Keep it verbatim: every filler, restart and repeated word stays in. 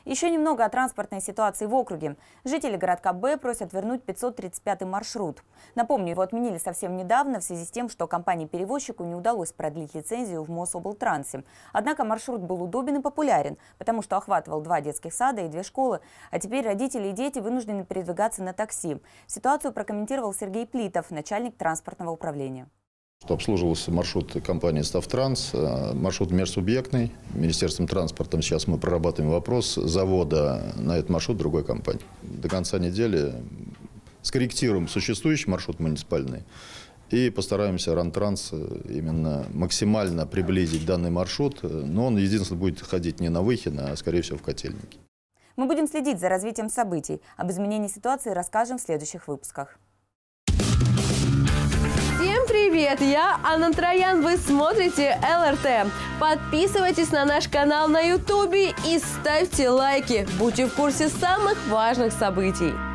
Еще немного о транспортной ситуации в округе. Жители городка Б просят вернуть пятьсот тридцать пятый маршрут. Напомню, его отменили совсем недавно в связи с тем, что компании-перевозчику не удалось продлить лицензию в Мособлтрансе. Однако маршрут был удобен и популярен, потому что охватывал два детских сада и две школы. А теперь родители и дети вынуждены передвигаться на такси. Ситуацию прокомментировал Сергей Плитов, начальник транспортного управления. Обслуживался маршрут компании «Ставтранс», маршрут межсубъектный. Министерством транспорта сейчас мы прорабатываем вопрос завода на этот маршрут другой компании. До конца недели скорректируем существующий маршрут муниципальный и постараемся Рантранс именно максимально приблизить данный маршрут. Но он единственно будет ходить не на Выхино, а скорее всего в Котельники. Мы будем следить за развитием событий. Об изменении ситуации расскажем в следующих выпусках. Всем привет! Я Анна Троян. Вы смотрите эл эр тэ. Подписывайтесь на наш канал на ютубе и ставьте лайки. Будьте в курсе самых важных событий.